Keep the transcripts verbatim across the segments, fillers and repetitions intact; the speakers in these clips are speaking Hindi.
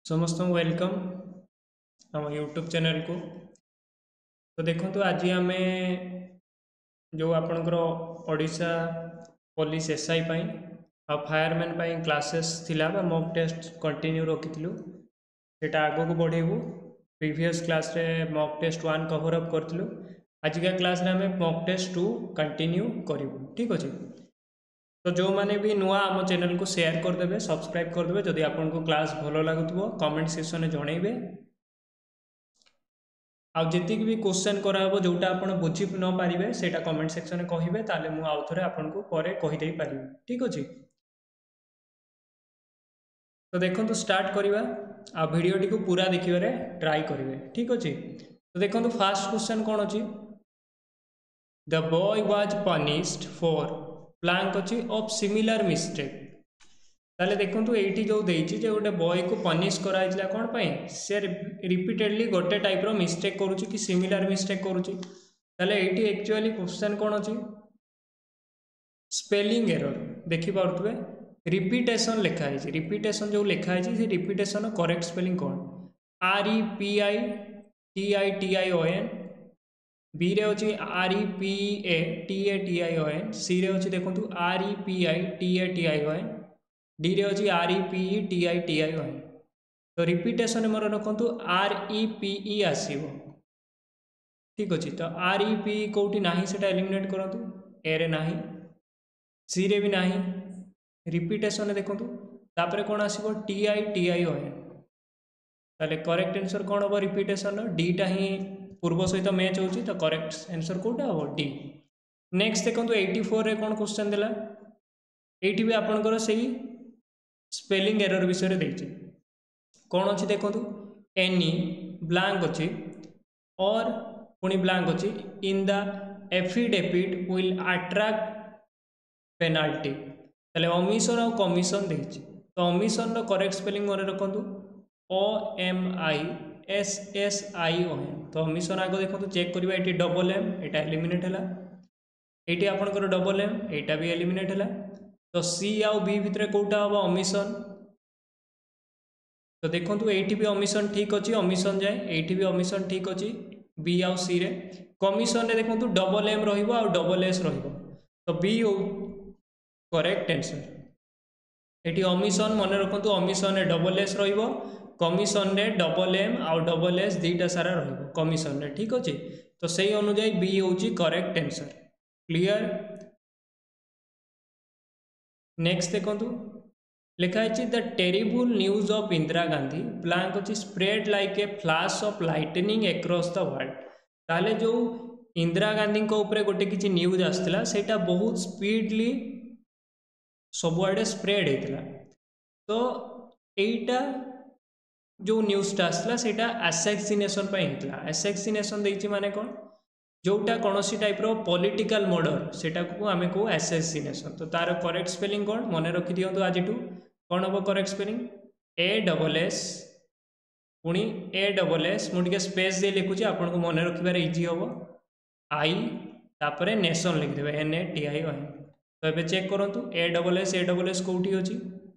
समस्त वेलकम आम यूट्यूब चैनल को। तो देखो आज आम जो आपणकर ओडिशा पुलिस एसआई पाई आ फायरमैन पाई क्लासेस थिला बा मॉक टेस्ट कंटिन्यू रखी सेटा आगो को बढ़ेबू। प्रीवियस क्लास रे mock test one cover up करूँ। आजिका क्लास रे आम मॉक टेस्ट टू कंटिन्यू करूँ। ठीक अच्छे। तो जो मैंने भी नुआ आम चैनल को शेयर करदे, सब्सक्राइब करदे। जदि आपको क्लास भल लगुव कमेंट सेक्शन में जनइबे। आउ जी भी क्वेश्चन कराब जोटा आप बुझी न पारे से कमेंट सेक्शन में कहे ताले मु आउ थे आपको पर कहीदे पारि। ठीक अच्छे। तो देखो स्टार्ट करवा आ वीडियोटी को पूरा देखिए ट्राई करेंगे। ठीक अच्छे। तो देखो फास्ट क्वेश्चन कौन अच्छी। The boy was punished for blank अच्छी ऑफ सिमिलर मिस्टेक। ताले देखो ये जो देती जो गोटे बॉय को पनिश कराइला कौन पाई से रिपीटेडली गोटे टाइप रो मिस्टेक करुच्ची कि सिमिलर मिस्टेक करुच्ची। ताले ये एक्चुअली क्वेश्चन कौन अच्छी स्पेलिंग एरर देखिपे रिपीटेशन लिखाई। रिपीटेशन जो लिखाई से रिपीटेशन करेक्ट स्पेलिंग कौन R E P I T I T I O N B रे अच्छी R E P A T A T I O N C रे अच्छी देखो R E P I T A T I O N D रे अच्छी R E P E T I T I O N. तो रिपीटेशन मोर रखु आर ई पी ई आसो। ठीक अच्छे। तो आर ई पी कौटी ना से एलिमिनेट करूँ ए रे ना सी रे भी ना रिपीटेशन देखो तापर कौन आसो T I T I O N. ताले करेक्ट आंसर कौन हम रिपीटेशन डीटा ही पूर्व सहित मैच होची। तो करेक्ट आंसर कौटा हम डी। नेक्स्ट देखो एटी फोर रे कौन क्वेश्चन देला ये भी आपंकर से स्पेलिंग एरर विषय देखिए कौन अच्छी देखो एनी ब्लैंक अच्छी और पुणी ब्लैंक अच्छी in the affidavit will attract penalty. ताले ओमिशन और कमिशन देखिए। तो ओमिशन रो करेक्ट स्पेलिंग मन रखु O M I S S I O N. तो ओमिशन आगे देखो चेक करवा ये डबल एम यहाँ एलिमिनेट है ये आपंकर डबल एम यहाँ भी एलिमिनेट है। तो सी आउ बी भितर कौटा हम ओमिशन। तो देखो ये भी ओमिशन ठीक अच्छे ओमिशन जाए ये भी ओमिशन ठीक अच्छे बी आउ सी रे। कमिशन रे देखो डबल एम रहा डबल एस रही। तो बी करेक्ट आंसर ये ओमिशन मन रखु ओमिशन रे डबल एस रो कमिशन रे डबल एम आउ डबल एस दीटा सारा रही कमिशन रे। ठीक अच्छे। तो सही अनुजाई बी हूँ करेक्ट आंसर। क्लियर। नेक्स्ट देखो लिखाई the terrible news of Indira Gandhi blank अच्छी spread like a flash of lightning across the world. ताले जो इंदिरा गांधी ऊपर गोटे किसी न्यूज आसला सेटा बहुत स्पीडली सबुआड़े स्प्रेड होता। तो यहीटा जो न्यूज़टा आसला सेटा असैसिनेशन होता। असैसिनेशन देखिए माने कौन जोटा कौन सी टाइप रो पॉलिटिकल मर्डर सेटा को आम को असैसिनेशन। तो तार करेक्ट स्पेलिंग कौन मन रखी दिंतु आज कौन हम correct spelling A double S पुणी ए डबल एस मुझे स्पेस दे लिखुची आपको मन रखिबार इजी हम आई तापर नेशन लिखिदेवे N A T I O N. तो ये चेक करूँ A double S A double S कौटी अच्छी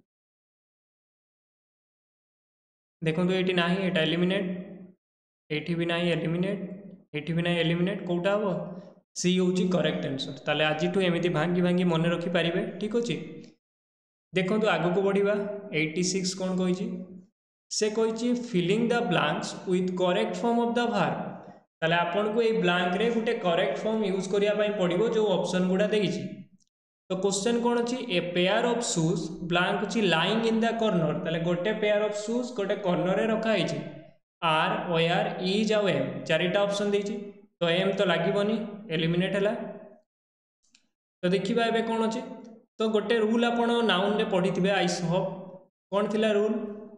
देखो ये ना ये एलिमिनेट ये भी ना एलिमिनेट ये भी ना एलिमिनेट कौटा हम सी हूँ करेक्ट आंसर। ताले आज एमती भांगी भांगी मन रखिपारे। ठीक अच्छे। देखो आग को बढ़िया एटी सिक्स कौन कही से कही filling the blanks with correct form of the verb. ताले आपन को ये ब्लैंक रे गोटे करेक्ट फॉर्म यूज करने पड़ो जो ऑप्शन गुड़ा देखी। तो क्वेश्चन कौन अच्छी a pair of shoes blank अच्छी लाइंग इन द कॉर्नर। ताले गोटे पेयर ऑफ शूज गोटे कॉर्नर रे रखा है आर ओ आर इज आउ एम चारिटा ऑप्शन देती। तो एम तो लगभग एलिमिनेट है। तो देखिए एवं कौन अच्छे तो गोटे रूल आपण नाउन रे पढ़ी थे आई होप कौन थिला रूल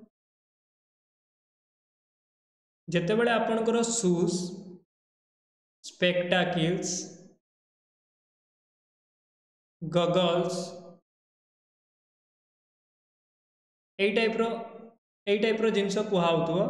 जेतेबेले आपणकर शूज स्पेक्टाकिल्स गगल्स यही टाइप रो यही टाइप रो जिनस कहउथो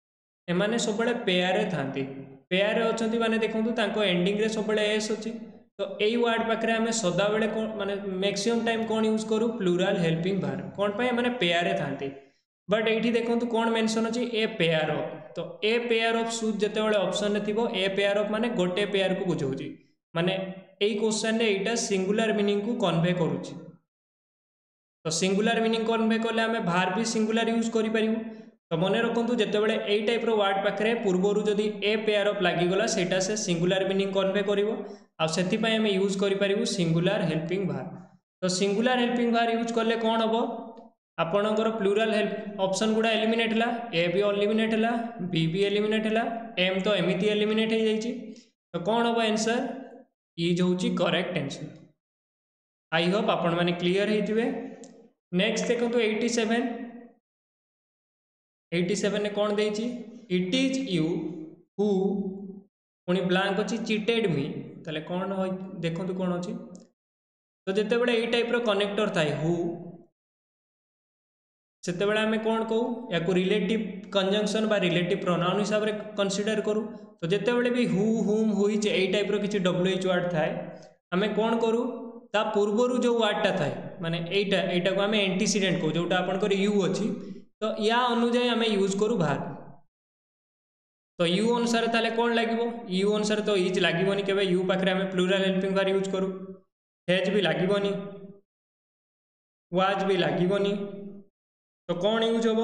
एमाने सब पेयर था पेयर अच्छा माने देखो एंडिंग रे सब एस अच्छी तो यही वार्ड पाखे आम सदा बेले कौन माने मैक्सिमम टाइम कौन यूज करूँ प्लूराल हेल्पिंग वर्ब कौन पाए माने पेयर था बट ये देखो कौन मेंशन अच्छी ए पेयर ऑफ तो ए पेयर ऑफ शूज जिते बड़े ऑप्शन थी ए पेयर ऑफ माने गोटे पेयर को बुझाऊँ माने यही क्वेश्चन यहाँ सिंगुलर मीनिंग को कन्वे करुच्ची तो सिंगुलर मीनिंग कन्वे कले आम भार भी सिंगुलर यूज करूँ तो मन रखु जिते बड़े यही टाइप वार्ड पाखे पूर्वर जदि ए पेयर ऑफ लगिगला सेटा से सिंगुलर मीनिंग कन्वे कर आम यूज करूँ सिंगुलर हेल्पिंग भार तो सिंगुलर हेल्पिंग भार यूज कले कौन हम आपणकर प्लूराल हेल्प ऑप्शन गुड़ा एलिमिनेट है ए भी एलिमिनेट है बी भी एलिमिनेट है एम तो एमती एलिमिनेट हो जाइए तो कौन हम आंसर इज हूँ करेक्ट आंसर आई होप आपण मैंने क्लीयर होते नेक्स्ट देखो एटी सेवेन एटी सेवेन ने कौन देती इट इज यू हु पुणी ब्लांक अच्छी चिटेड मी ताले कौन देखो कौन अच्छी तो जिते बड़े यही टाइप कनेक्टर थाए हु से आम कौन कहू या रिलेटिव कंजंक्शन बा रिलेटिव प्रोनाउन हिसाब से कंसीडर करूँ तो जिते बड़े भी हु हुम हुईच यही टाइप किसी डब्ल्यू एच वार्ड थाए आम कौन करूँ ता पूर्वर जो वार्डटा थाए माने एटा एटा को आम एंटीसीडेंट कहू जोटा आपंकर यू अच्छी तो या अनुजाई आम यूज करूँ भार तो यू अनुसार ताले कौन लगे यू अनुसार तो इज लगभग के यू पाखे आम प्लूराल हेल्पिंग भार यूज करूँ हेज भी लगभग वाज भी लगभग तो कौन यूज हम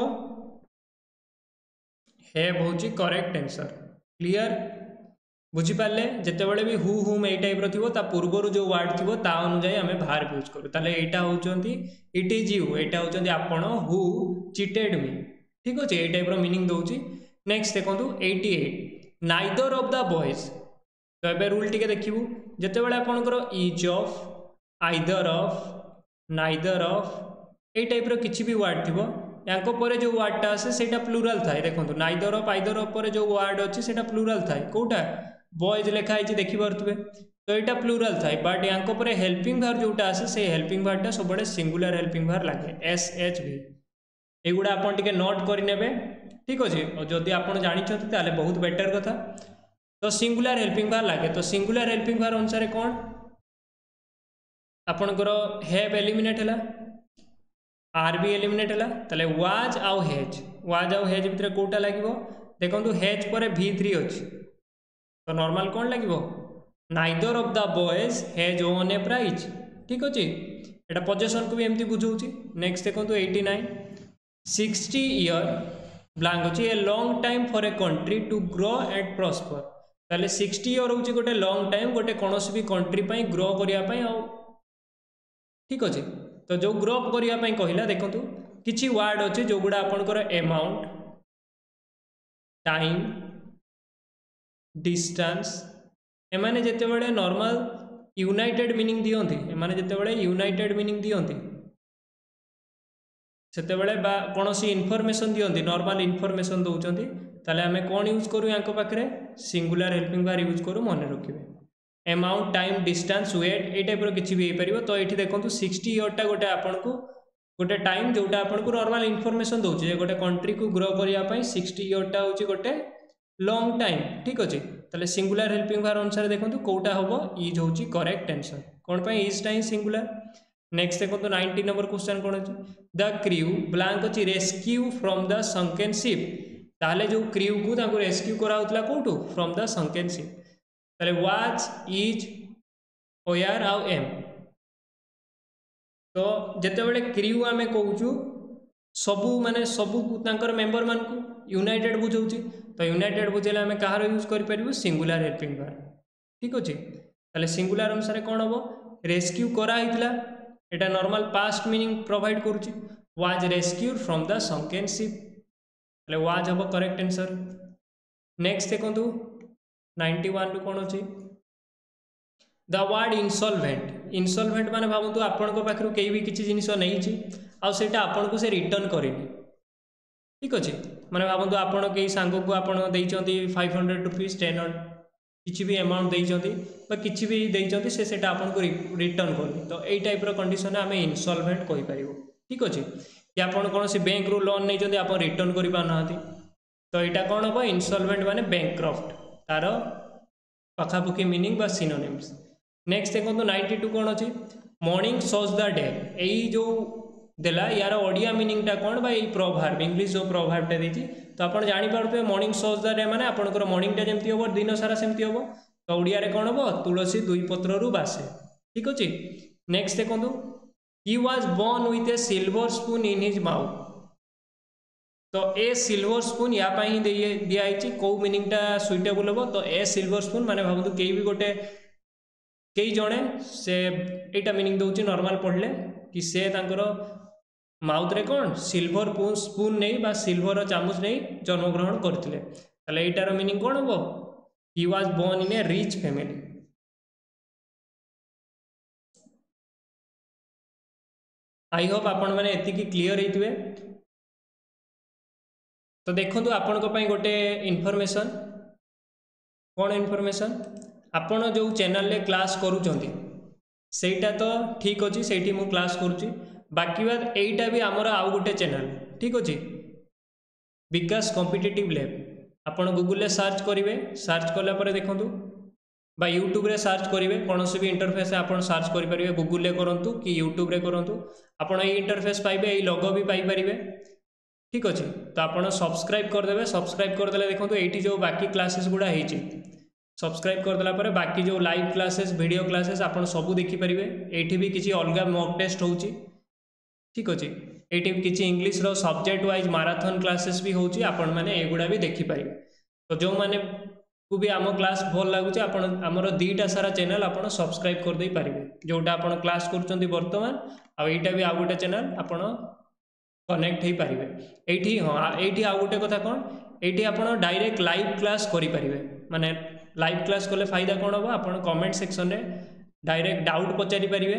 हैव हूँ करेक्ट आंसर क्लियर बुझीपारे जिते बड़े भी हु हुम यही टाइप थी पूर्वर जो वार्ड थी ता अनुजाई आम बाहर यूज करूँ ताले यहाँ होती इट इज यू यहाँ होती आपण हु चिटेड मी ठीक अच्छे यही टाइप मीनिंग दूसरी नेक्स्ट देखो eighty eight neither of the boys तो ये रूल टी देखू जिते बड़े आपंकर each of either of neither of यही टाइप किसी भी वार्ड थी यांको परे जो वार्डटा आसे सेटा प्लूराल थाए देखो नाइदर ऑफ आइदर ऑफ पर जो वार्ड अच्छी सेटा प्लूराल थाए कोटा बॉयज लिखाई देखिपे तो यहाँ प्लूराल थाए बट यांको परे हेल्पिंग भार जोटा आसे से हेल्पिंग भार्टा सब सिंगुलर हेल्पिंग भार लगे एस एच भी एगुड़ा आपन टिके नोट करेंगे ठीक अच्छे और जदि आप जानते बहुत बेटर कथा तो सिंगुलर हेल्पिंग भार लगे तो सिंगुलर हेल्पिंग भार अनुसार कौन आपणकर हैव एलिमिनेट है आर भी एलिमिनेट है ताले वाज आउ हेज वाज आउ हेज भितर कोटा लगे देखो हेज पर भी थ्री अच्छी तो नॉर्मल कौन लगे neither of the boys has won a prize ठीक अच्छे यहाँ पोजेसन को भी एमती बुझाऊँ नेक्स्ट देखो eighty nine sixty year blank अच्छी a long time for a country to grow and prosper ताले सिक्सटी इयर हूँ गोटे लॉन्ग टाइम गोटे कौन भी कंट्री ग्रो करने ठीक अच्छे तो जो ग्रो अप करने कहला देखो किसी वार्ड अच्छे जो गुड़ा आपंकर अमाउंट टाइम डिस्टेंस एमाने जिते बड़े नॉर्मल यूनाइटेड मीनिंग दियंती एमाने जिते बड़े यूनाइटेड मीनिंग दियंती सेते बड़े बा कौन सी इनफॉरमेशन दियंती नॉर्मल इनफॉरमेशन दौरान ताले आम कौन यूज करूँ या पाखे सिंगुलर हेल्पिंग भार यूज करूँ मन रखिए अमाउंट टाइम डिस्टेंस वेट ये टाइप किसी भी हो पार तो ये देखो सिक्सटी इयरटा गोटे आपन को गोटे टाइम जोटा आपन को नॉर्मल इनफॉरमेशन दौचे गोटे कंट्री को ग्रो करने सिक्सटी इयरटा हूँ गोटे लॉन्ग टाइम ठीक अच्छे ताले सिंगुलर हेल्पिंग भार अनुसार देखो कौटा हम इज हूँ करेक्ट आंसर कौन इजटा ही सिंगुलर नेक्स्ट देखो नाइंटी नंबर क्वेश्चन कौन अच्छे द क्रू ब्लांक अच्छी rescue from the sunken ship ताले जो क्रू को रेस्क्यू कराउतला कोठू फ्रॉम द संकेन शिप ताले वाज इज ओयार आउ एम तो जिते बड़े क्रू आम कहूँ सबू माने सबू मेंबर मान को यूनाइटेड बुझाऊँ तो यूनाइटेड बुझेले आम कहार यूज कर सिंगुलर हेल्पिंग भार ठीक अच्छे ताले सिंगुलर अनुसार कौन हम रेस्क्यू कराइला एटा नॉर्मल पास्ट मीनिंग प्रोवाइड करुच्ची was rescued from the sunken ship ताले वाज हम करेक्ट आंसर नेक्स्ट देखो नाइंटी वन रु कौन अच्छे द वर्ड इनसॉल्वेंट इनसॉल्वेंट माने भावतु आपण पाखु कई भी किसी जिनिस नहीं आउटा आपन को से रिटर्न करेनि ठीक अच्छे माने भावतु आपण कई सांग को आप फाइव हंड्रेड रुपीज टेन किसी भी अमाउंट देइचंती किसी भी देइचंती से सेटा आपन को रिटर्न करनी तो यही टाइप कंडीशन आम इनसॉल्वेंट कहि परिबो ठीक अच्छे कि आपन कौन सी बैंक रु लोन नहीं आप रिटर्न कर पाना तो यहाँ कौन हम इनसॉल्वेंट माने बैंक्रफ्ट तार पखापुखी मीनिंग बा सिनोनिम्स नेक्स्ट देखो नाइंटी टू कौन अच्छी मॉर्निंग सॉज द डे यही जो देला यार ओडिया मीनिंगटा कौन बा यही प्रोभार्ब इंग्लिश जो प्रोभार्बटा देती तो आप जापर मॉर्निंग सॉज द डे मैंने आपंकर मॉर्निंगटा जमी हम दिन सारा सेमती हम तो ओडिया कौन हम तुलसी दुई पत्रु बासे ठीक अच्छे। नेक्स्ट देखो he was born with a silver spoon in his mouth तो ए सिल्वर स्पून या ही दिखाई कौ मीनिंगटा सुइटेबल हम तो ए सिल्वर स्पून माने भावतु कई भी गोटे कई जड़े से यहाँ मीनिंग दौर नॉर्मल पढ़ले कि से माउथ रे कौन सिल्वर स्पून नहीं बा सिल्वर चामच नहीं जन्मग्रहण करते यार मीनिंग कौन हम he was born in a rich family. I hope आपण मैंने एतिकी क्लियर होते तो देखो आपण गोटे इनफॉरमेशन कौन इनफॉरमेशन आपण जो चैनल रे क्लास करूचंती सेटा तो ठीक अच्छे से मु क्लास करुच्ची बाकी बात यहीटा भी आमर आउ गोटे चैनल ठीक अच्छे विकास कॉम्पिटिटिव लैब आपण गूगल रे सर्च करेंगे सर्च कलापर देखूँ बा यूट्यूब रे सर्च करेंगे कौन भी इंटरफेस आप सर्च करेंगे गूगल करूँ कि यूट्यूब रे करूँ आपड़ ये इंटरफेस पाइबे ये लोगो भी पाइपर ठीक अच्छे तो आप सब्सक्राइब करदे सब्सक्राइब करदे देखो ये जो बाकी क्लासेस गुड़ा होती सब्सक्राइब करदेला पर बाकी जो लाइव क्लासेस वीडियो क्लासेस आप सबू देखिपारे ये भी किसी अलग मॉक टेस्ट होची ठीक अच्छे ये किसी इंग्लिश रो सब्जेक्ट वाइज माराथन क्लासेस भी होची आपण माने एगुड़ा भी देखिपारे तो जो माने को भी आम क्लास भल लगुच आमर दीटा सारा चैनल आप सब्सक्राइब कर दे पारे जोटा आप क्लास कर बर्तमान आईटा भी आउ गोटे चैनल आप कनेक्ट हो पारे ये हाँ ये आउ गोटे कथा कौन ये आप डायरेक्ट लाइव क्लास करें माने लाइव क्लास कले फायदा कौन हम आप कमेंट सेक्शन रे डायरेक्ट डाउट पचारि पारे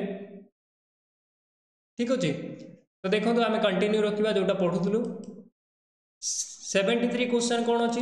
ठीक अच्छे। तो देखो आम कंटिन्यू रखा जोटा पढ़ुलू सेवेन्टी थ्री क्वेश्चन कौन अच्छी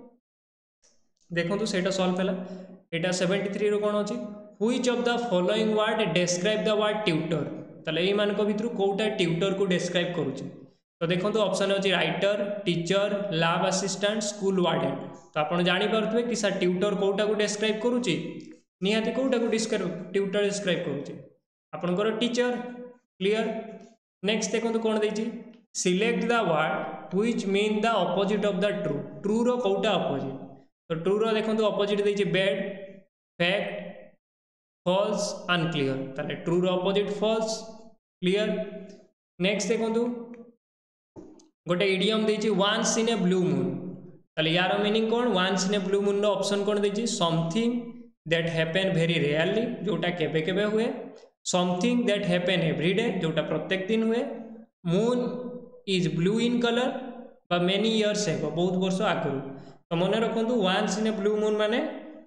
देखो से सल्व है यहाँ सेवेन्टी थ्री रो कौन अच्छी which of the following word describe the word tutor ताले यही मान भितर कौटा ट्यूटर को डिस्क्राइब करुचे तो देखो ऑप्शन अच्छी writer teacher lab assistant school warden तो आप जापे कि सर ट्यूटर कौटा को डिस्क्राइब करुचे निहाती कौटा को डिस्क्राइब ट्यूटर डिस्क्राइब करुचे आपंकर टीचर क्लियर। नेक्स्ट देखो कौन देती select the word which mean the opposite of the true true रो कौटा ऑपोजिट तो ट्रू रो देखो ऑपोजिट देती बैड फैक्ट फॉल्स अनक्लियर ताले ट्रू रो ऑपोजिट फॉल्स क्लियर। नेक्स्ट देखो गोटे इडियम देती once in a blue moon ताले यार मीनिंग कौन once in a blue moon रो ऑप्शन कौन देती something that happen very rarely जोटा केबे केबे हुए समथिंग दैट हैपन एवरीडे जोटा प्रत्येक दिन हुए moon is blue in colour बा मेनी इयर्स है बहुत वर्ष आगु तो मन रखु once in a blue moon माने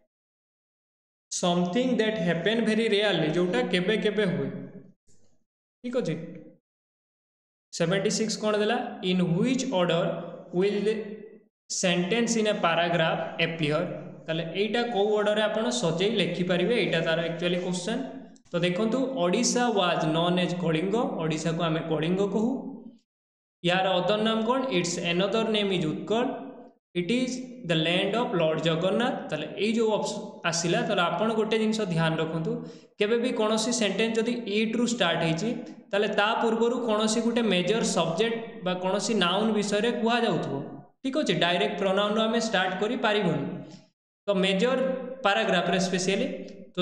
something that happen very rarely जोटा केबे केबे हुए ठीक अच्छे। सेवेन्टी सिक्स कौन देला in which order will sentence in a paragraph appear ताले एटा को ऑर्डर आप सजे लिखिपारे यहाँ तार एक्चुअली क्वेश्चन तो देखो Odisha was known as Kalinga Odisha को आम कलिंग कहू यार अदर नाम कौन it's another name is Utkal it is the land of Lord Jagannath ताले ये जो आसला तो आपड़ गोटे जिन ध्यान रखु केबे भी कौन सेंटेंस जदि इट रु स्टार्ट होती ता पूर्वर कौन गोटे मेजर सब्जेक्ट बा कौन नाउन विषय कह जाऊ ठीक अच्छे डायरेक्ट प्रोनाउन आम स्टार्ट कर पारिबुनी तो मेजर पैराग्राफ रे स्पेशली तो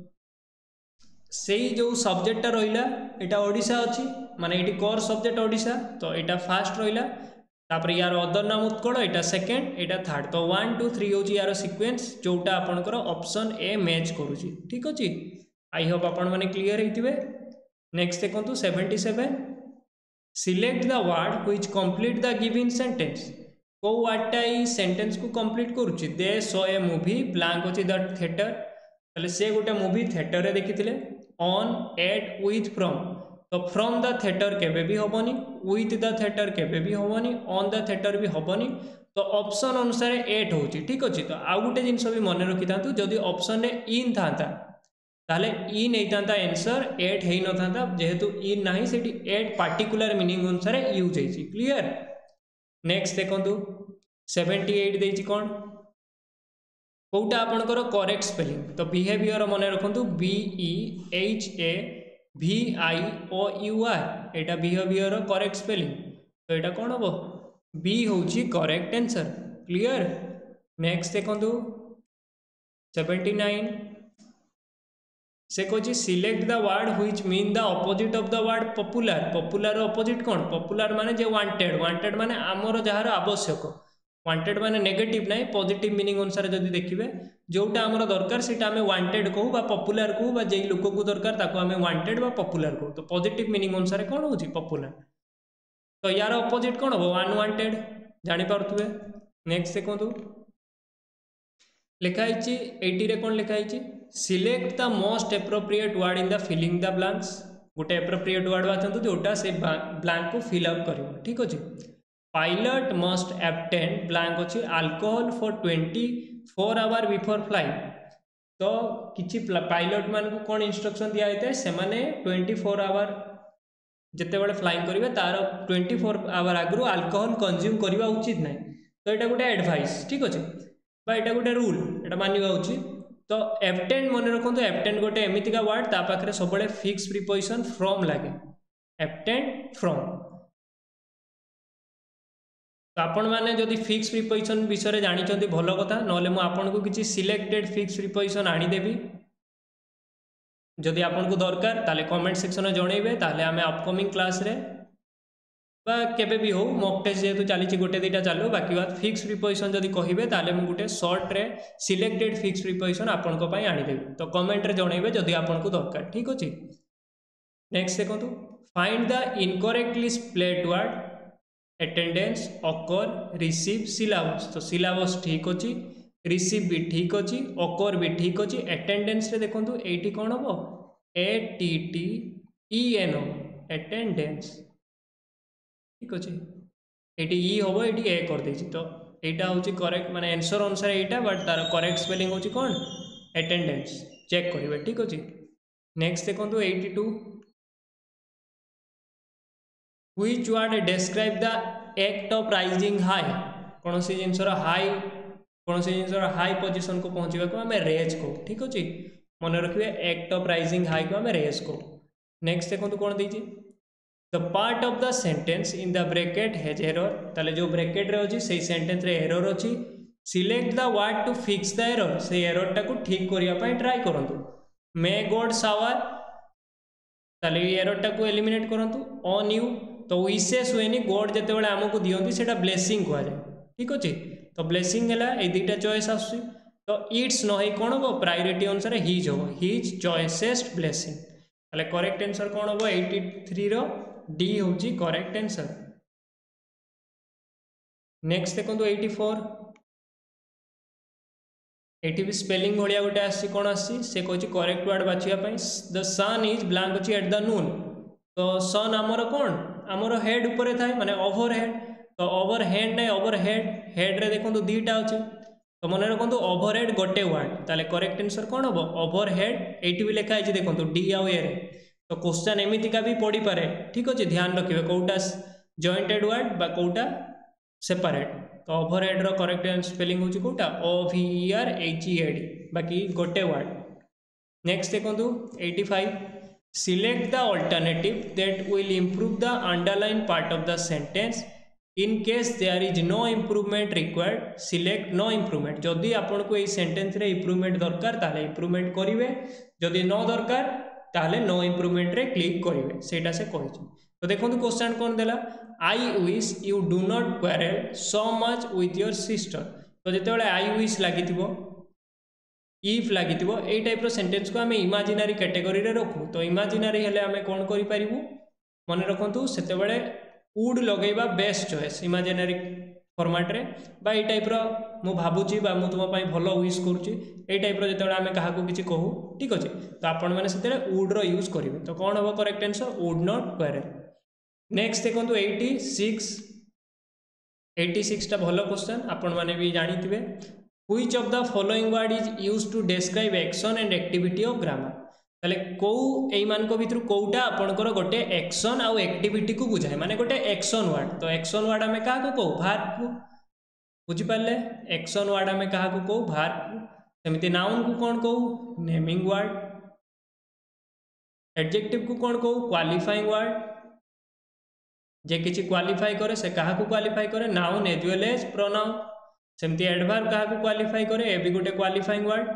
से जो सब्जेक्टा रहा यहाँ ओडिशा अच्छी माने ये कोर सब्जेक्ट ओडिशा तो यहाँ फास्ट रहा तापर यार अदर नाम उत्कल यहाँ सेकेंड यहाँ थर्ड तो वन टू थ्री हूँ यार सिक्वेन्स जोटा आपंकर ऑप्शन ए मैच करुच्ची ठीक अच्छे। आई होप आपण मैंने क्लीयर होते। नेक्स्ट देखो seventy seven select the word which complete the given sentence को वर्डटा ये सेंटेंस को कंप्लीट करुच्ची दे सो ए मूवी ब्लैंक अच्छी द थिएटर ताले से गोटे मूवी थिएटर रे देखी ऑन एट विथ फ्रॉम तो फ्रॉम द थिएटर केबे भी होबनी विथ द थिएटर केबे भी होबनी ऑन द थिएटर भी होबनी तो ऑप्शन अनुसार एट होची ठीक अच्छे। तो आउ गोटे जिनस भी मन रखी था जदि ऑप्शन रे इन था ताले इन होता आंसर एट हो न था जेहेतु इन ना से एट पार्टिकुलर मीनिंग अनुसार यूज होती क्लियर। नेक्स्ट देखो सेवेन्टी एट देती कौन कोटा आपणकर करेक्ट स्पेलिंग तो बिहेवियर मन रखु B E H A V I O U R एटा बिहेवियर करेक्ट स्पेलिंग तो यहाँ कौन हम बी हूँ करेक्ट आंसर क्लियर। नेक्स्ट देखो सेवेंटी नाइन से कौन select the word which mean the opposite of the word popular popular opposite कौन पॉपुलर माने जे वांटेड वांटेड माने आमर जार आवश्यक वांटेड माने नेगेटिव ना पॉजिटिव मीनिंग अनुसार जदि देखिए जोटा आमर दरकार से आम वांटेड कहू बा पॉपुलर कहू बा जे लोक को दरकार ताको आम वांटेड बा पॉपुलर कहू तो पॉजिटिव मीनिंग अनुसार कौन हो पॉपुलर तो यार अपोजिट कौन हम अनवांटेड जानीपे। नेक्स्ट देखो लिखाई एटी कौन लिखाई select the most appropriate word in the filling the blanks गोटे एप्रोप्रिएट वर्ड बाछंतु जोटा से ब्लैंक को फिल आउट करिवो ठीक अछि। पायलट मस्ट अबटेन ब्लैंक अच्छी alcohol for twenty four hour before flight तो किसी पायलट मान को कौन इंस्ट्रक्शन दिया होता है से माने ट्वेंटी फोर आवर जिते बड़े फ्लाइंग करेंगे तार ट्वेंटी फोर आवर आगु अल्कोहल कंज्यूम करवा उचित ना तो यहाँ गोटे एडवाइस ठीक अच्छे यहाँ गोटे रूल यहाँ मानवा उचित तो एबटेन मन रखु एबटेन गोटे एमतीका वर्ड ता पाखे सब फिक्स प्रिपोजिशन फ्रॉम लगे एबटेन फ्रॉम तो आपण मैंने जदि फिक्स प्रिपोजिशन विषय जानी भल कथा ना मुझे किसी सिलेक्टेड फिक्स प्रिपोजिशन आनीदेवी जदि आपन को दरकार ताले कमेंट सेक्शन में जनइबे ताले आमे अपकमिंग क्लास रे बा केबे भी हो मॉक टेस्ट जेहेतु चली गोटे दुटा चलो बाकी बात फिक्स प्रिपोजिशन जदि कहिबे ताले मु गोटे शॉर्ट रे सिलेक्टेड फिक्स प्रिपोजिशन आपन को पई आनीदेवी तो कमेंट रे जनइबे जदि आपन को दरकार ठीक अछि। नेक्स्ट देखंतु find the incorrectly split word attendance occur receive syllabus तो सिलेबस ठीक अछि रिसीव भी ठीक अच्छी अकर भी ठीक अच्छी अटेंडेंस रे देखो ये कौन हम A T T E N O attendance ठीक अच्छे ये ई हम ये ए कर देछि तो यहाँ हूँ करेक्ट माने आंसर अनुसार यहाँ बट तार करेक्ट स्पेलिंग हूँ कौन अटेंडेंस चेक करेंगे ठीक अच्छे। नेक्स्ट देखो eighty two which word describe the act of rising high कौन सी जिनसर हाई कौन से जिन हाई पोजिशन को पहुँचा को आम रेज को ठीक अच्छे मन रखिए एक्ट ऑफ राइजिंग हाई को आम रेज को। नेक्स्ट देखो कौन देती the part of the sentence in the bracket has error ताले जो ब्रैकेट रे अछि से सेंटेंस रे एरर अछि select the word to fix the error से एरर टा को ठीक करिया पई ट्राई करंतु मे गॉड शावर ताले एरर टा को एलिमिनेट करंतु ऑन यू तो विशेष हुएनी गॉड जते बेले हमको दियंती सेटा ब्लेसिंग कहा जाए ठीक अच्छे तो ब्लेसिंग है ये दुटा चॉइस आस तो इट्स न है कौन हम प्रायोरिटी अनुसार हिज हम हिज चॉइसेस्ट ब्लेसिंग ताले करेक्ट आंसर कौन हम एटी थ्री रो डी हूँ करेक्ट आंसर। नेक्स्ट देखो एटी फोर एटी भी स्पेलिंग भाया गोटे आसी कौन आसी से कह करेक्ट वर्ड बाछिया the sun is blank at the noon नून तो सन आमर कौन आमर हेड उपरे थाए माने ओवर हेड तो ओवर हेड ना ओवर हेड हेड रे देखो दीटा अच्छे तो मन रखु ओवर हेड गोटे वर्ड ताले करेक्ट आंसर कौन हम ओवर हेड ये भी लिखाई देखो डी आउ ए तो क्वेश्चन एमतीका भी पड़ी पारे ठीक अच्छे ध्यान रखिए कौटा जॉइंटेड वर्ड बा कौटा सेपरेट तो ओवर हेड रो करेक्ट स्पेलिंग हूँ कौटा O V E R H E A D बाकी गोटे वर्ड। नेक्स्ट देखो eighty five select the alternative that will improve the underline part of the sentence in case there is no improvement required select no improvement जदि आपन को ये सेंटेंस रे इम्प्रूवमेंट दरकार ताले इम्प्रूवमेंट करिवे जदि नो दरकार ताले नो इम्प्रूवमेंट रे क्लिक करिवे सेटा से कहिछि। तो देखो क्वेश्चन कौन देला I wish you do not quarrel so much with your sister तो जिते बड़े आई विश लगी इफ लगी ये टाइप सेंटेंस को आम इमाजिनारी कैटेगरी रे रखू तो इमाजिनारी हेले आम कौन करूँ मन रखु से वुड लगेगा बेस्ट चॉइस इमाजिनारी फॉर्मेट रे बा ये टाइप मु भावुची बा मु तुम भल विश करुच्ची ये टाइप जो आम क्या किसी कहू ठीक अच्छे तो आपण मैंने से वुड रो यूज करेंगे तो कौन हम correct answer would not quarrel. Next देखो एटी सिक्स एटी सिक्सटा भल क्वेश्चन आपण मैंने भी जानी थे which of the following word is use to describe action and activity of grammar ताले कौ एमानक भितर कौटा आपणकर गोटे एक्शन आउ एक्टिविटी को बुझाए माने गोटे एक्शन वर्ड तो एक्शन वर्ड आम क्या कहू भार्ब को बुझिपारे एक्शन वर्ड आम क्या कहू भार्ब सेमती नाउन को कौन कहू नेमिंग वर्ड, एडजेक्टिव को कौन कहू क्वालिफाइंग वर्ड, जे किछि क्वालिफाई करे से कहा को क्वालिफाई करे noun as well as pronoun, सेमती एडवर्ब कहा को क्वालिफाई करे ए भी गोटे क्वालिफाइंग वर्ड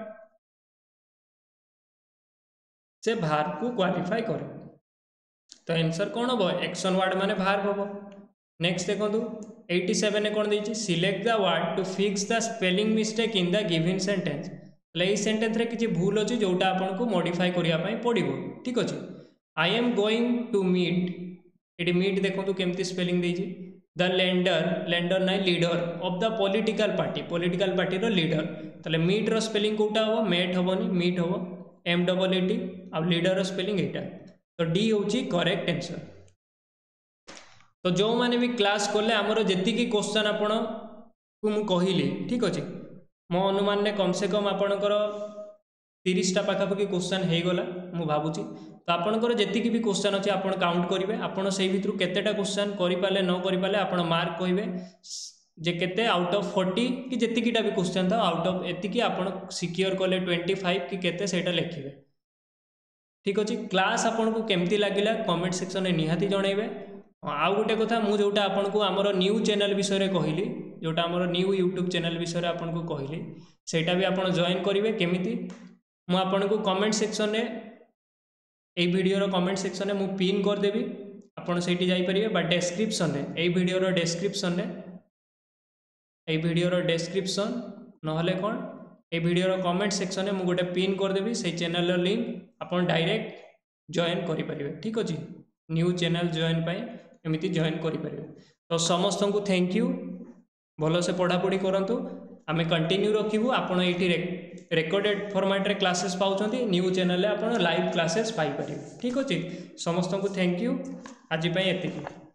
से भार्ब को क्वालिफाई करे। तो आंसर कौन हम एक्शन वर्ड माने भार्ब हम। नेक्स्ट देखो सत्तासी कौन देछि select the word to fix the spelling mistake in the given sentence. ये सेंटेंस रे किछि भूल अछि जोटा आपन को मॉडिफाई करिया पई पड़िबो। ठीक अछि I am going to meet, ये मीट देखो केमती स्पेलिंग देछि द लेंडर, लेंडर ना leader of the political party, political party रो लीडर। तले मीट रो स्पेलिंग कोटा हो मेट होबनी मीट हो एम डबल ए टी आ लीडर रो स्पेलिंग एटा। तो डी होची करेक्ट आंसर। तो जो माने भी क्लास करले हमरो जेति की क्वेश्चन आपण को मु कहिली ठीक अछि मो अनुमान ने कम से कम आपणकर तीस टा पाखापाखि क्वेश्चन हो गला मु भावुची। तो आपणकर जेतिकी भी क्वेश्चन अच्छे आप काउंट करेंगे, आपड़ से भितर केतेटा क्वेश्चन करें न करें आप मार्क कहे जे केते आउट ऑफ फोर्टी कि जेतिकीटा भी क्वेश्चन था आउट ऑफ एतिकी आप सिक्योर कले ट्वेंटी फाइव कि केते सेटा लिखिए। ठीक अच्छे क्लास आपन को केमती लगिला कमेंट सेक्शन में निहाती जनइबे। आउ गोटे कथा मु जोटा आपन को आमर न्यू चैनल विषय कहली जोटा आमर न्यू यूट्यूब चैनल विषय आपन को कहली सेटा भी आपन जॉइन करेंगे केमिति मु आपन को कमेंट सेक्शन में এই ভিডিওর কমেন্ট সেকশনে মু পিন করদেবি আপন সেইটি যাইপারিবে বা ডেসক্রিপশনে এই ভিডিওর ডেসক্রিপশনে এই ভিডিওর ডেসক্রিপশন নহলে কোন এই ভিডিওর কমেন্ট সেকশনে মু গোটে পিন করদেবি সেই চ্যানেলর লিঙ্ক আপন ডাইরেক্ট জয়েন করি পারিবে। ঠিক আছে নিউ চ্যানেল জয়েন পাই এমিতি জয়েন করি পারিবে। তো সমস্ত को थैंक यू भलो से पढ़ापढ़ी करंतु आमे कंटिन्यू रखिबु आपण एठी रेकॉर्डेड फॉर्मेट रे क्लासेस पाउछंती न्यू चैनल रे आपण लाइव क्लासेस पाई परिबे। ठीक अछि समस्त को थैंक यू आज पई एतिकी।